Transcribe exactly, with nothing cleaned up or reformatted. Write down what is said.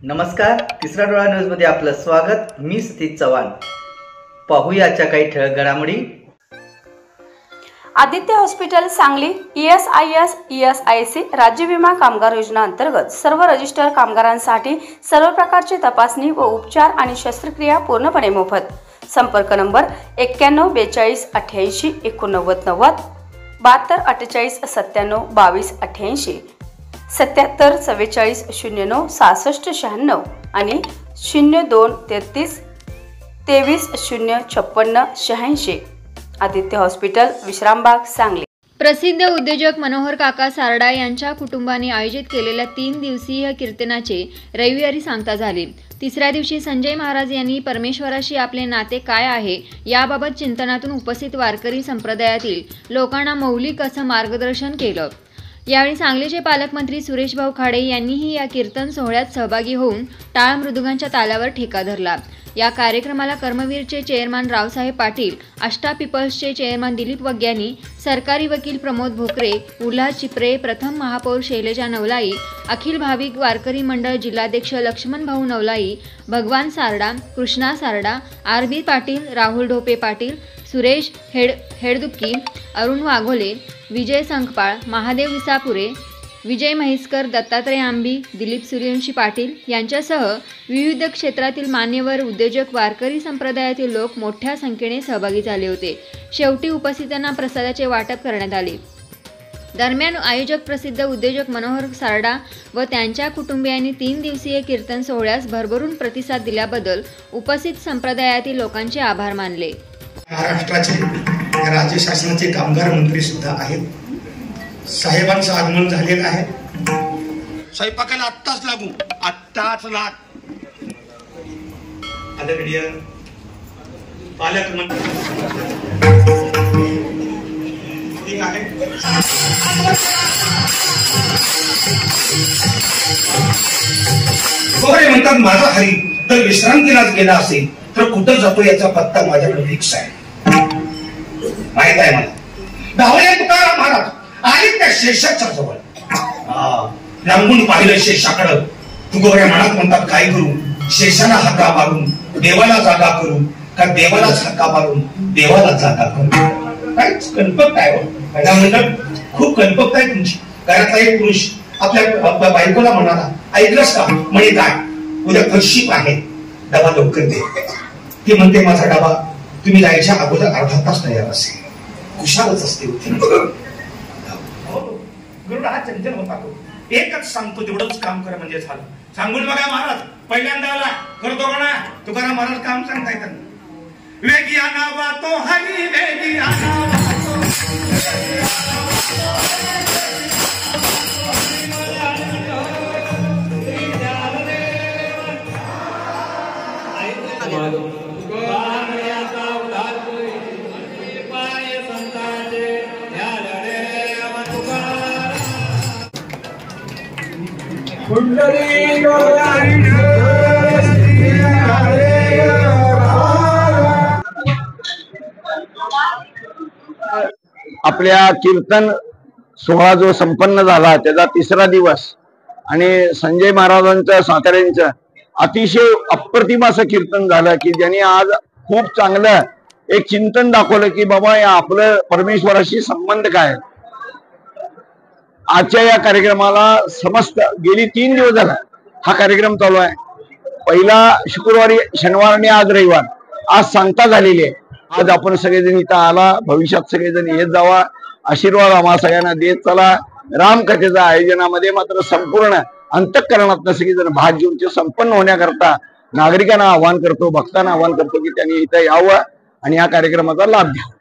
नमस्कार, तिसरा डोळा न्यूज मध्ये आपलं स्वागत। मी सतीश चव्हाण। पाहूया आजच्या काही ठळक घडामोडी। Aditya hospital Sangli E S I S E S I C राज्य विमा कामगार योजना अंतर्गत सर्व रजिस्टर कामगारांसाठी सर्व प्रकारची तपासणी व उपचार आणि शस्त्रक्रिया पूर्णपणे मोफत। संपर्क नंबर एक्क्याण्णव बेचाळीस अठ्ठ्याऐंशी एकोणनव्वद नव्वद, बहात्तर अठ्ठेचाळीस सत्त्याण्णव बावीस अठ्ठ्याऐंशी, सत्याहत्तर चव्वेचाळीस शून्य नऊ सहासष्ट शहाण्णव आणि शून्य दोन तेहतीस तेवीस शून्य छप्पन्न शहाऐंशी। आदित्य हॉस्पिटल, विश्रामबाग, सांगली। प्रसिद्ध उद्योजक मनोहर काका सारडा यांच्या कुटुंबाने आयोजित केलेल्या तीन दिवसीय कीर्तनाचे रविवारी सांगता झाले। तिसऱ्या दिवशी संजय महाराज यांनी परमेश्वराशी आपले नाते काय आहे याबाबत चिंतनातून उपस्थित वारकरी संप्रदायातील लोकांना मौलिक असं मार्गदर्शन केलं। यावेळी सांगलीचे पालकमंत्री सुरेश भाऊ खाडे यांनीही या कीर्तन सोहळ्यात सहभागी होऊन टाळ मृदुंगाच्या तालावर ठेका धरला। या कार्यक्रमाला कर्मवीरचे चेअरमन रावसाहेब पाटील, आष्टा पीपल्सचे चेअरमन दिलीप वग्यानी, सरकारी वकील प्रमोद भोकरे, उल्हास चिपरे, प्रथम महापौर शैलजा नवलाई, अखिल भाविक वारकरी मंडळ जिल्हाध्यक्ष लक्ष्मण भाऊ नवलाई, भगवान सारडा, कृष्णा सारडा, आर बी पाटील, राहुल ढोपे पाटील, सुरेश हेड हेडदुक्की, अरुण वाघोले, विजय संकपाळ, महादेव विसापुरे, विजय म्हैसकर, दत्तात्रय आंबी, दिलीप सूर्यवंशी पाटील यांच्यासह विविध क्षेत्रातील मान्यवर, उद्योजक, वारकरी संप्रदायातील लोक मोठ्या संख्येने सहभागी झाले होते। शेवटी उपस्थितांना प्रसादाचे वाटप करण्यात आले। दरम्यान आयोजक प्रसिद्ध उद्योजक मनोहर सारडा व त्यांच्या कुटुंबियांनी तीन दिवसीय कीर्तन सोहळ्यास भरभरून प्रतिसाद दिल्याबद्दल उपस्थित संप्रदायातील लोकांचे आभार मानले। महाराष्ट्राचे राज्य शासनाचे कामगार मंत्री सुद्धा आहेत। साहेबांचं आगमन झालेलं आहे। स्वयंपाकाला आत्ताच लागू आत्ताच लाग आदरणीय पालकमंत्री ठीक आहे। कोरे म्हणतात माझा हरी तर विश्रांतीलाच गेला असेल तर कुठं जातो याचा पत्ता माझ्याकडे फिक्स आहे, माहित आहे मला। धावले तुकाराम महाराज आले त्या शेषाच्या जवळ, लांबून पाहिलं शेषाकडं। तुकोबऱ्या मनात म्हणतात काय करू, शेषाला हाका मारून देवाला जागा करू का देवालाच हाका मारून देवाला जागा करू। काय कल्पक आहे म्हणतात, खूप कल्पक आहे तुमची। घरातला एक पुरुष आपल्या बायकोला म्हणाला, ऐकलंस का म्हणे काय उद्या कशीप आहे, डबा लवकर दे। ती म्हणते माझा डबा तुम्ही जायच्या अगोदर अर्धा तास तयार असेल। कुशालच असते गरुड हा चंचल होता तो, एकच सांगतो तेवढंच काम करा म्हणजे झालं। सांगून बघा महाराज, पहिल्यांदा आला करतो म्हणा तुकाराम महाराज काम सांगताय त्यांना। वेगियाना वातो हरी वेगियाना वातो आपल्या कीर्तन सोहळा जो संपन्न झाला त्याचा तिसरा दिवस आणि संजय महाराजांचं साताऱ्यांचं अतिशय अप्रतिम असं कीर्तन झालं की ज्यांनी आज खूप चांगलं एक चिंतन दाखवलं की बाबा या आपलं परमेश्वराशी संबंध काय। आजच्या या कार्यक्रमाला समस्त गेली तीन दिवस झाला हा कार्यक्रम चालू आहे। पहिला शुक्रवारी, शनिवार आणि आज रविवार, आज सांगता झालेली आहे। आज आपण सगळेजण इथं आला, भविष्यात सगळेजण येत जावा, आशीर्वाद आम्हा सगळ्यांना देत चला। रामकथेच्या आयोजनामध्ये मात्र संपूर्ण अंतःकरणातून सगळेजण भाग घेऊन ते संपन्न होण्याकरता नागरिकांना आवाहन करतो, भक्तांना आवाहन करतो की त्यांनी इथं यावं आणि या कार्यक्रमाचा लाभ घ्यावा।